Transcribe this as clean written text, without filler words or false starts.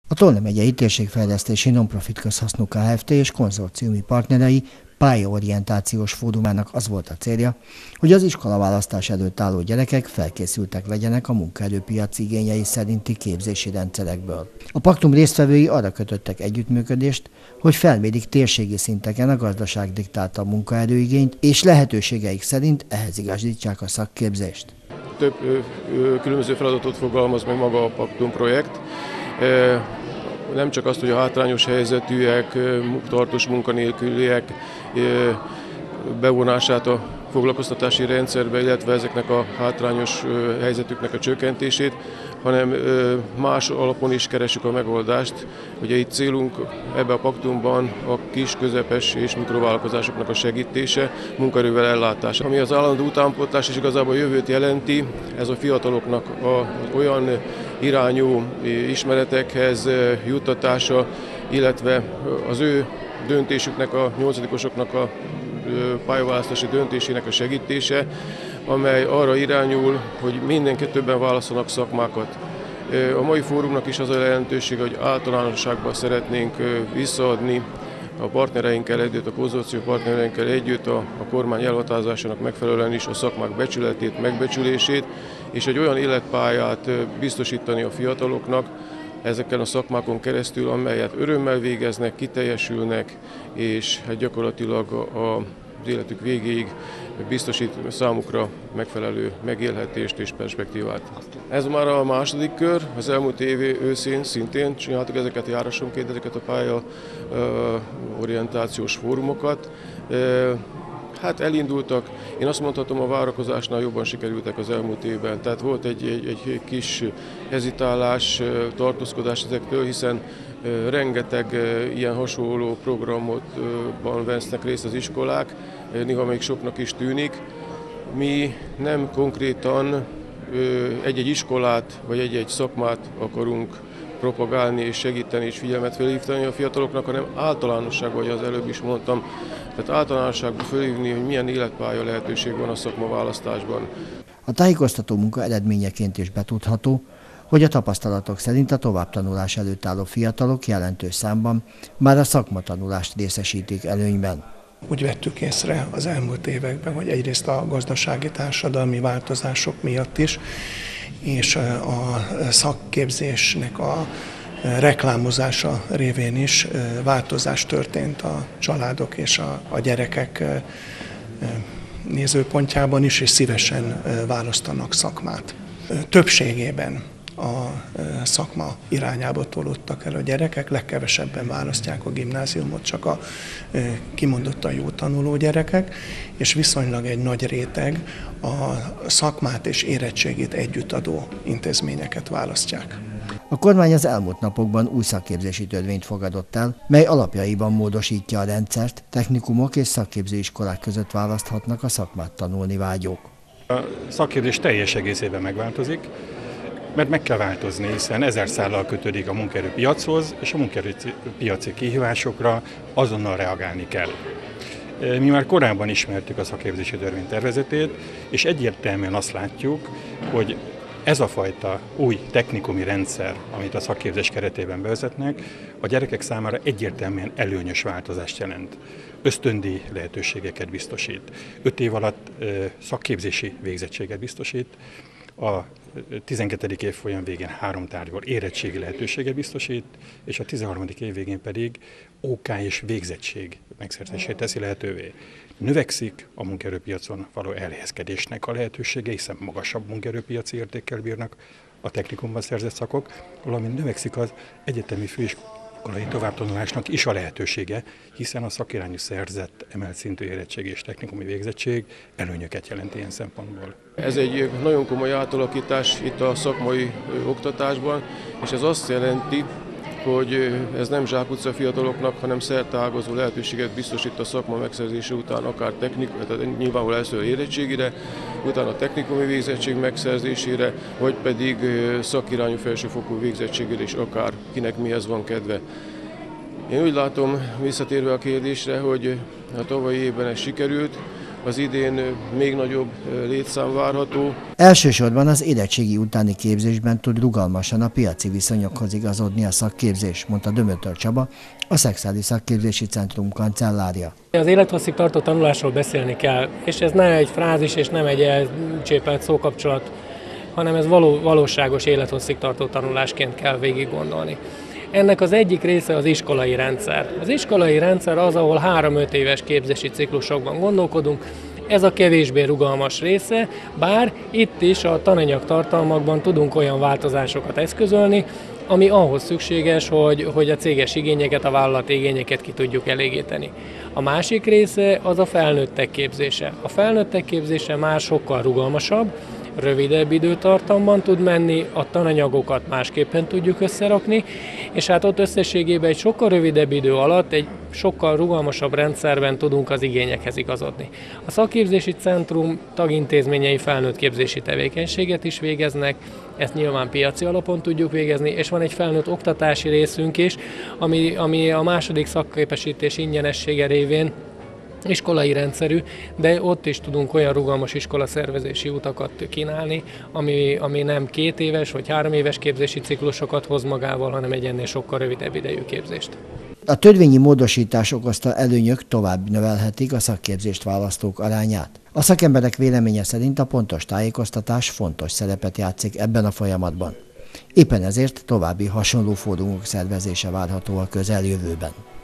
A Tolna megyei térségfejlesztési non-profit közhasznú Kft. És konzorciumi partnerei pályaorientációs fórumának az volt a célja, hogy az iskolaválasztás előtt álló gyerekek felkészültek legyenek a munkaerőpiac igényei szerinti képzési rendszerekből. A paktum résztvevői arra kötöttek együttműködést, hogy felmérik térségi szinteken a gazdaság diktálta munkaerőigényt, és lehetőségeik szerint ehhez igazítsák a szakképzést. Több különböző feladatot fogalmaz meg maga a paktum projekt. Nem csak azt, hogy a hátrányos helyzetűek, tartós munkanélküliek bevonását a foglalkoztatási rendszerbe, illetve ezeknek a hátrányos helyzetüknek a csökkentését, hanem más alapon is keresünk a megoldást. Ugye itt célunk ebbe a paktumban a kis, közepes és mikrovállalkozásoknak a segítése, munkaerővel ellátása. Ami az állandó utánpótlás és igazából a jövőt jelenti, ez a fiataloknak olyan irányú ismeretekhez juttatása, illetve az ő döntésüknek, a nyolcadikosoknak a pályaválasztási döntésének a segítése, amely arra irányul, hogy mindenki többen válaszolnak szakmákat. A mai fórumnak is az a lehetőség, hogy általánosságban szeretnénk visszaadni a partnereinkkel együtt, a konzorcium partnereinkkel együtt a kormány elhatározásának megfelelően is a szakmák becsületét, megbecsülését, és egy olyan életpályát biztosítani a fiataloknak ezeken a szakmákon keresztül, amelyet örömmel végeznek, kiteljesülnek, és gyakorlatilag az életük végéig biztosít számukra megfelelő megélhetést és perspektívát. Ez már a második kör, az elmúlt év őszén szintén csináltuk ezeket járásonként, ezeket a pályaorientációs fórumokat. Hát elindultak, én azt mondhatom, a várakozásnál jobban sikerültek az elmúlt évben. Tehát volt egy kis hezitálás, tartózkodás ezektől, hiszen rengeteg ilyen hasonló programban vesznek részt az iskolák, néha még soknak is tűnik. Mi nem konkrétan egy-egy iskolát vagy egy-egy szakmát akarunk propagálni és segíteni és figyelmet felhívni a fiataloknak, hanem általánosságban, ahogy az előbb is mondtam, tehát általánosságban felhívni, hogy milyen életpálya lehetőség van a szakmaválasztásban. A tájékoztató munka eredményeként is betudható, hogy a tapasztalatok szerint a továbbtanulás előtt álló fiatalok jelentős számban már a szakmatanulást részesítik előnyben. Úgy vettük észre az elmúlt években, hogy egyrészt a gazdasági társadalmi változások miatt is, és a szakképzésnek a reklámozása révén is változás történt a családok és a gyerekek nézőpontjában is, és szívesen választanak szakmát. Többségében a szakma irányába tolódtak el a gyerekek, legkevesebben választják a gimnáziumot, csak a kimondottan jó tanuló gyerekek, és viszonylag egy nagy réteg a szakmát és érettségét együtt adó intézményeket választják. A kormány az elmúlt napokban új szakképzési törvényt fogadott el, mely alapjaiban módosítja a rendszert, technikumok és szakképzőiskolák között választhatnak a szakmát tanulni vágyók. A szakképzés teljes egészében megváltozik, mert meg kell változni, hiszen 1000 szállal kötődik a munkaerőpiachoz, és a munkaerőpiaci kihívásokra azonnal reagálni kell. Mi már korábban ismertük a szakképzési törvény tervezetét, és egyértelműen azt látjuk, hogy ez a fajta új technikumi rendszer, amit a szakképzés keretében bevezetnek, a gyerekek számára egyértelműen előnyös változást jelent. Ösztöndíj lehetőségeket biztosít. 5 év alatt szakképzési végzettséget biztosít, a 12. évfolyam végén 3 tárgyból érettségi lehetőséget biztosít, és a 13. év végén pedig OK és végzettség megszerzését teszi lehetővé. Növekszik a munkaerőpiacon való elhelyezkedésnek a lehetősége, hiszen magasabb munkaerőpiaci értékkel bírnak a technikumban szerzett szakok, valamint növekszik az egyetemi főiskolai továbbtanulásnak is a lehetősége, hiszen a szakirányú szerzett emelt szintű érettség és technikumi végzettség előnyöket jelent ilyen szempontból. Ez egy nagyon komoly átalakítás itt a szakmai oktatásban, és ez azt jelenti, hogy ez nem zsákutca fiataloknak, hanem szerteágazó lehetőséget biztosít a szakma megszerzése után, akár nyilvánvalóan először érettségire, utána technikumi végzettség megszerzésére, vagy pedig szakirányú felsőfokú végzettségére is, akár kinek mihez van kedve. Én úgy látom, visszatérve a kérdésre, hogy a tavalyi évben ez sikerült, Az idén még nagyobb létszám várható. Elsősorban az érettségi utáni képzésben tud rugalmasan a piaci viszonyokhoz igazodni a szakképzés, mondta Dömötör Csaba, a Szexádi Szakképzési Centrum kancellárja. Az élethosszig tartó tanulásról beszélni kell, és ez nem egy frázis és nem egy elcsépelt szókapcsolat, hanem ez valóságos élethosszig tartó tanulásként kell végig gondolni. Ennek az egyik része az iskolai rendszer. Az iskolai rendszer az, ahol 3-5 éves képzési ciklusokban gondolkodunk, ez a kevésbé rugalmas része, bár itt is a tananyag tartalmakban tudunk olyan változásokat eszközölni, ami ahhoz szükséges, hogy a céges igényeket, a vállalati igényeket ki tudjuk elégíteni. A másik része az a felnőttek képzése. A felnőttek képzése már sokkal rugalmasabb, rövidebb időtartamban tud menni, a tananyagokat másképpen tudjuk összerakni, és hát ott összességében egy sokkal rövidebb idő alatt egy sokkal rugalmasabb rendszerben tudunk az igényekhez igazodni. A szakképzési centrum tagintézményei felnőttképzési tevékenységet is végeznek, ezt nyilván piaci alapon tudjuk végezni, és van egy felnőtt oktatási részünk is, ami a második szakképesítés ingyenessége révén iskolai rendszerű, de ott is tudunk olyan rugalmas iskolaszervezési utakat kínálni, ami nem 2 éves vagy 3 éves képzési ciklusokat hoz magával, hanem egy ennél sokkal rövidebb idejű képzést. A törvényi módosítás okozta előnyök tovább növelhetik a szakképzést választók arányát. A szakemberek véleménye szerint a pontos tájékoztatás fontos szerepet játszik ebben a folyamatban. Éppen ezért további hasonló fórumok szervezése várható a közeljövőben.